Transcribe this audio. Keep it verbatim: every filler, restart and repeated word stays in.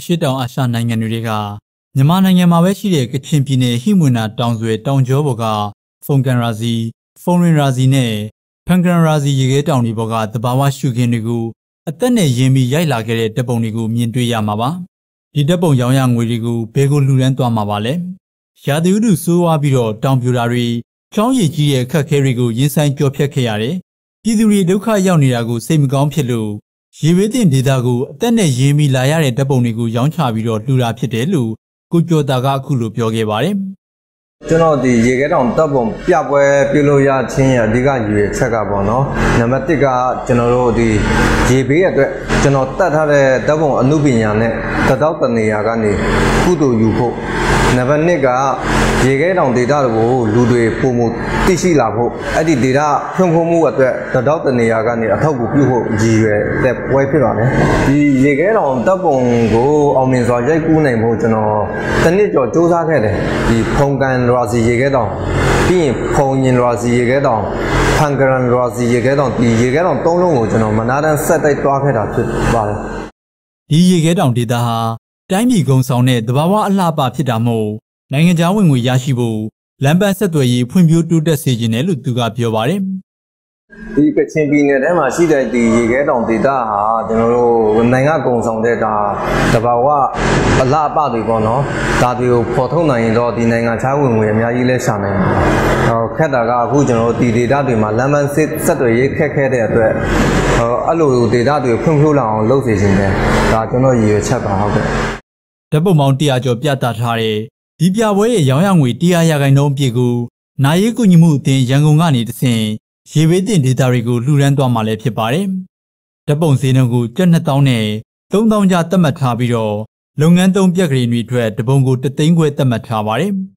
ရှစ်တောင်အာရှနိုင်ငံတွေကမြန်မာနိုင်ငံမှာပဲရှိတဲ့ကချင်ပြည်နယ်ဟိမွေနာတောင်စွယ်တောင်ကျောပေါ်ကဖုန်ကန်ရာစီဖုန်ရင်ရာစီနဲ့ဖန်ကန်ရာစီရေခဲတောင်တွေပေါ်ကသဘာဝရှုခင်းတွေကိုအသက်နဲ့ရင်းပြီးရိုက်လာခဲ့တဲ့တပ်ပုံတွေကိုမြင်တွေ့ရမှာပါဒီတပ်ပုံရောင်းရငွေတွေကိုဘယ်ကိုလှူဒန်းသွားမှာပါလဲရာသီဥတုဆိုးဝါးပြီးတော့တောင်ပြိုတာတွေချောင်းရည်ကြီးရဲ့အခက်အခဲတွေကိုရင်ဆိုင်ကျော်ဖြတ်ခဲ့ရတယ်ပြည်သူတွေဒုက္ခရောက်နေတာကိုစိတ်မကောင်းဖြစ်လို့ရေဘေးတင်ဒေသကိုအသက်နဲ့ရင်းပြီးလာရတဲ့တပ်ပုံတွေကိုရောင်းချပြီးတော့လှူတာဖြစ်တယ်လို့ကိုကျော်တာကအခုလိုပြောခဲ့ပါတယ်ကျွန်တော်ဒီရေခဲတောင်တပ်ပုံပြပွဲပြုလို့ရခြင်းရဲ့အဓိကရည်ရွယ်ချက်ကပေါ့နော်နံပါတ်တစ်ကကျွန်တော်တို့ဒီရေဘေးအတွက်ကျွန်တော်တတ်ထားတဲ့တပ်ပုံအမှုပညာနဲ့တတောက်တနေရာကနေကုသိုလ်ယူဖို့နံပါတ်နှစ်ကရေခဲတောင်ဒေသတွေကိုလူတွေပုံမှုသိရှိလာဖို့အဲ့ဒီဒေသဖွံ့ဖြိုးမှုအတွက်တတောက်တနေရာကနေအထောက်အကူပြုဖို့ရည်ရွယ်တဲ့ပွဲဖြစ်ပါတယ်ဒီရေခဲတောင်တပ်ပုံကိုအောင်မြင်စွာရိုက်ကူးနိုင်ဖို့ကျွန်တော်တနစ်ကျော်စူးစမ်းခဲ့တယ်ဒီဖုန်ကန်ရာစီရေခဲတောင်ပြီးရင်ဖုန်ရင်ရာစီရေခဲတောင်ဖန်ဂရန်ရာစီရေခဲတောင်ဒီရေခဲတောင်သုံးလုံးကိုကျွန်တော်မနာတန်းဆက်တိုက်တွားခဲ့တာဖြစ်ပါတယ်ဒီရေခဲတောင်ဒေသဟာတိုင်းပြည်ကုန်းဆောင်တဲ့သဘာဝအလှပဖြစ်တာမို့နိုင်ငံခြားဝင်ငွေရရှိဖို့လမ်းပန်းဆက်သွယ်ရေးဖွံ့ဖြိုးတိုးတက်စေခြင်းတယ်လို့သူကပြောပါတယ်ဒီကချင်ပြည်နယ်ထဲမှာရှိတဲ့ဒီရေခဲတောင်ဒေသဟာကျွန်တော်တို့နိုင်ငံကုံဆောင်တဲ့ဒါတဘာဝအလှပတွေပေါ့နော်ဒါတွေကိုပေါ်ထုတ်နိုင်ရင်တော့ဒီနိုင်ငံခြားဝင်ငွေအများကြီးလဲရှာနိုင်တယ်ဟောခက်တာကအခုကျွန်တော်တို့ဒီဒေသတွေမှာလမ်းပန်းဆက်သွယ်ရေးခက်ခဲတဲ့အတွက်ဟောအဲ့လိုဒေသတွေဖွံ့ဖြိုးလာအောင်လုပ်စေချင်တယ်ဒါကျွန်တော်ရည်ရွယ်ချက်ပါဟုတ်ကဲ့ဓာတ်ပုံပေါင်းတစ်ရာကျော်ပြသထားတဲ့ဒီပြပွဲရဲ့ရောင်းရငွေတရားရာခိုင်နှုန်းအပြည့်ကိုနာရေးကူညီမှုအသင်းရန်ကုန်ကနေတဆင့်ရေဘေးတင်ဒေသတွေကိုလှူဒန်းသွားမှာလည်းဖြစ်ပါတယ်။ဓာတ်ပုံဈေးနှုန်းကိုကျပ်နှစ်သောင်းနဲ့သုံးသောင်းကျပ်သတ်မှတ်ထားပြီးတော့လုပ်ငန်းသုံးပြက်ကလေးတွေအတွက်တပုံကိုတစ်သိန်းခွဲသတ်မှတ်ထားပါတယ်။